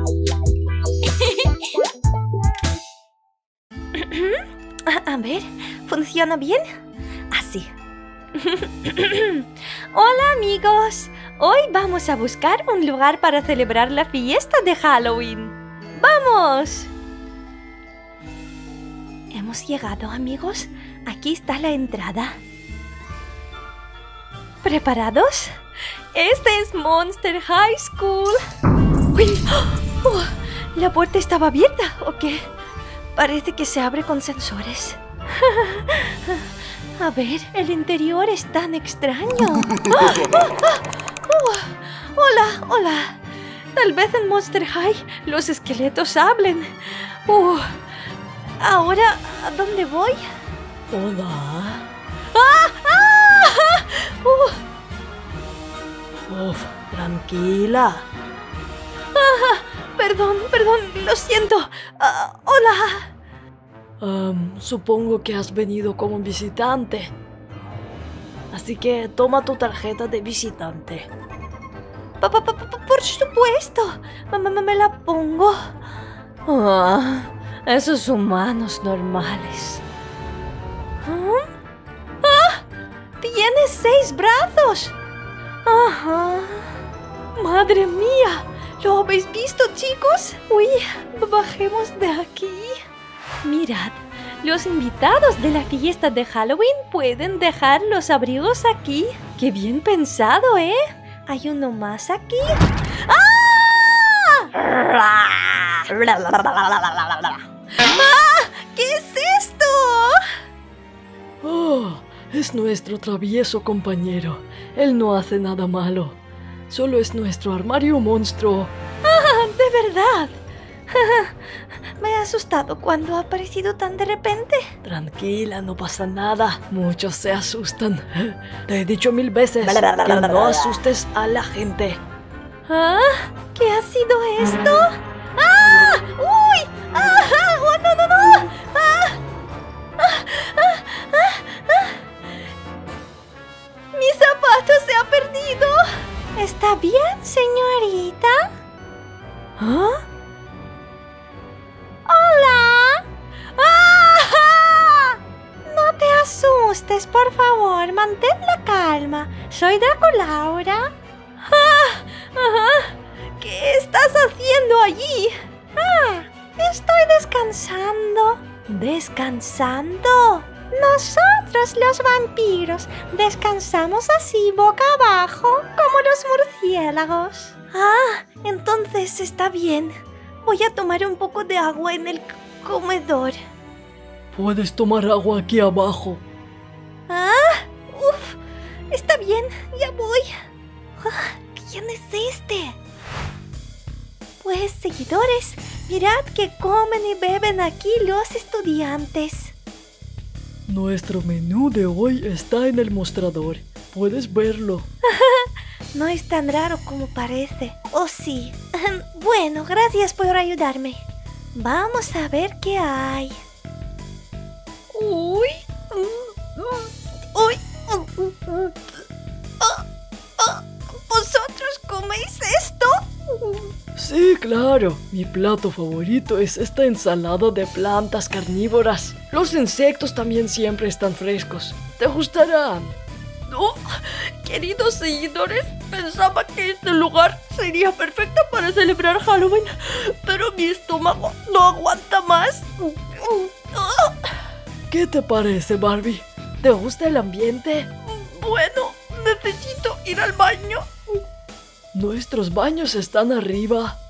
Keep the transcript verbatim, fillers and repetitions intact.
A ver, ¿funciona bien? Así. Hola amigos, hoy vamos a buscar un lugar para celebrar la fiesta de Halloween. ¡Vamos! Hemos llegado, amigos. Aquí está la entrada. ¿Preparados? Este es Monster High School. ¡Uy! Oh, ¿la puerta estaba abierta o qué? Parece que se abre con sensores. A ver, el interior es tan extraño. ¡Ah! ¡Ah! ¡Ah! ¡Oh! Hola, hola. Tal vez en Monster High los esqueletos hablen. Uh, Ahora, ¿a dónde voy? Hola. ¡Ah! ¡Ah! Uh. Uf, tranquila. Ah, perdón, perdón, lo siento. Uh, hola. Um, supongo que has venido como visitante. Así que toma tu tarjeta de visitante. Pa, pa, pa, pa, por supuesto. Me, me, me la pongo. Ah, esos humanos normales. ¿Ah? ¡Ah! ¡Tiene seis brazos! ¡Ajá! ¡Madre mía! ¿Lo habéis visto, chicos? Uy, bajemos de aquí. Mirad, los invitados de la fiesta de Halloween pueden dejar los abrigos aquí. ¡Qué bien pensado, eh! Hay uno más aquí. ¡Ah! ¡Ah! ¿Qué es esto? Oh, es nuestro travieso compañero. Él no hace nada malo. Solo es nuestro armario monstruo. ¡Ah! ¿De verdad? Me he asustado cuando ha aparecido tan de repente. Tranquila, no pasa nada. Muchos se asustan. Te he dicho mil veces que no asustes a la gente. ¿Ah? ¿Qué ha sido esto? ¡Ah! ¡Uy! ¡Ah! ¡Oh, no, no, no! ¡Ah! ¡Ah! ¡Ah! ¡Ah! ¡Ah! ¡Mi zapato se ha perdido! ¿Está bien, señorita? ¿Ah? ¡Hola! ¡Ah! No te asustes, por favor. Mantén la calma. Soy Draculaura. ¡Ah! ¡Ajá! ¿Qué estás haciendo allí? Ah, estoy descansando. ¿Descansando? Nosotros, los vampiros, descansamos así boca abajo, como los murciélagos. Ah, entonces está bien. Voy a tomar un poco de agua en el comedor. Puedes tomar agua aquí abajo. Ah, uf, está bien, ya voy. Ah, ¿quién es este? Pues, seguidores, mirad que comen y beben aquí los estudiantes. Nuestro menú de hoy está en el mostrador. Puedes verlo. No es tan raro como parece. ¿O sí? Bueno, gracias por ayudarme. Vamos a ver qué hay. Uy. Uy. ¿Vosotros coméis esto? Sí, claro. Mi plato favorito es esta ensalada de plantas carnívoras. Los insectos también siempre están frescos. ¿Te gustarán? Oh, queridos seguidores, pensaba que este lugar sería perfecto para celebrar Halloween, pero mi estómago no aguanta más. ¿Qué te parece, Barbie? ¿Te gusta el ambiente? Bueno, necesito ir al baño. Nuestros baños están arriba.